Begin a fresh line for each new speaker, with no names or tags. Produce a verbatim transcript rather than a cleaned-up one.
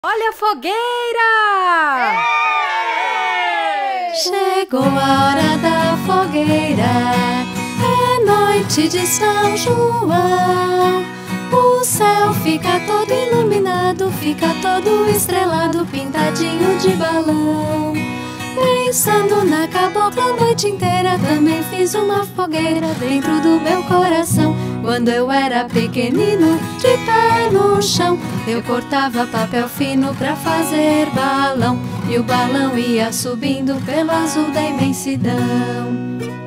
Olha a fogueira!
Ei! Chegou a hora da fogueira, é noite de São João. O céu fica todo iluminado, fica todo estrelado, pintadinho de balão. Pensando na cabocla a noite inteira, também fiz uma fogueira dentro do meu coração. Quando eu era pequenino, de pé no chão, eu cortava papel fino pra fazer balão, e o balão ia subindo pelo azul da imensidão.